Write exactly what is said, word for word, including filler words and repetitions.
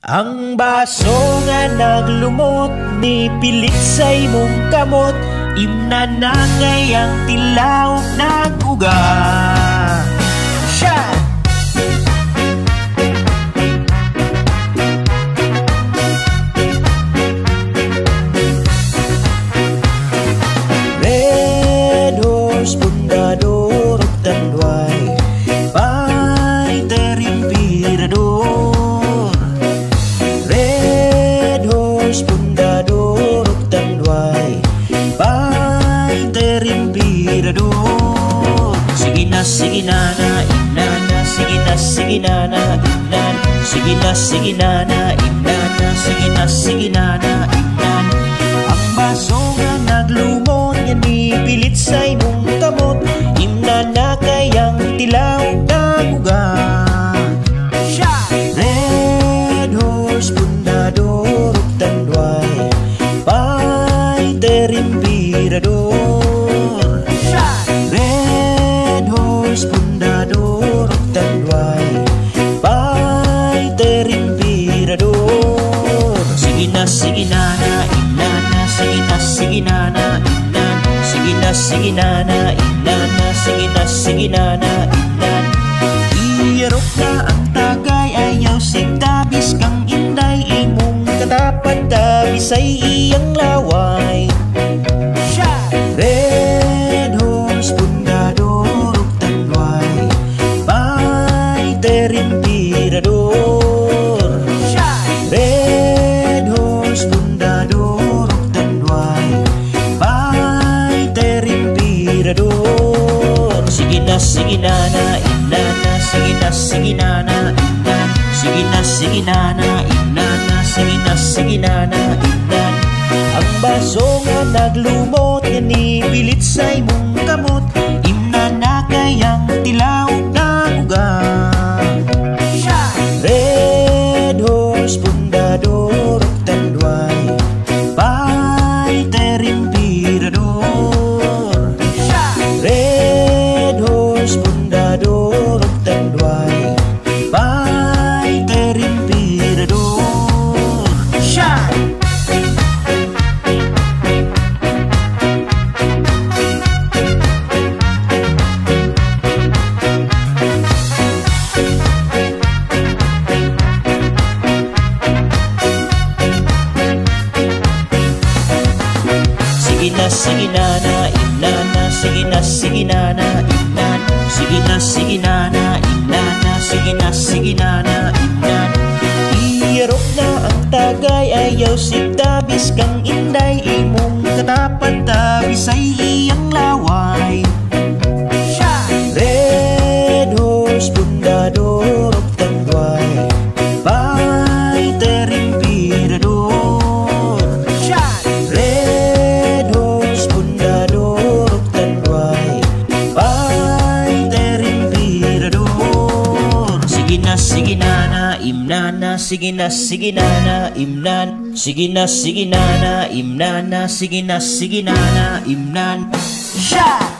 Ang baso nga naglumot, ni pilit sa imong kamot, imnanangay ang tilaw naguga. Siya! Red horse, pundador, tanduay, pay terimpirador. Red horse, pundador, tanduay, pay terimpirador. Sige na, sige na na, inana, sige na, sige na na, inan. Sige na, sige na na, inana, sige na, sige na na, inan. Ang baso nga naglumot, pilit sa imong kamot, imnana kayang tilaw naguga. Red horse, pundador, tanduay, pay terimpirador. Red horse, pundador, tanduay, pay terimpirador. Sige na, sige na na, inana, sige na, sige na na, inan. Sige na, sige na na, inana, sige na, sige na na, inan. Iyarok na ang tagay, ayaw sigtabis kang inday, imong katapat tabis ay iyang laway. Red horse, pundador, tanduay, pay terimpirador. Red horse, pundador, tanduay, pay terimpirador. Sige na, sige na na, inana, sige na, sige na na, inan. Sige na, sige na na, inana, sige na, sige na na, inan. Ang baso nga naglumot, pilit sa imong kamot, imnana kayang tilaw naguga. Red horse, pundador, tanduay, pay terimpirador. Red horse, pundador, tanduay, pay terimpirador. Shine! Sige na, sige na na, inana, sige na, sige na na, inan. Sige na, sige na na, inana, sige na, sige na na, inan. Iyarok na ang tagay, ayaw sigtabis kang inday, imong katapat tabis ay iyang laway. Red horse, pundador, tanduay, pay terimpirador. Red horse, pundador, tanduay, pay terimpirador. Sige na, sige na na, imnana, sige na, sige na na, imnan. Sige na, sige na na, imnana, sige na, sige na na, imnan. Shot!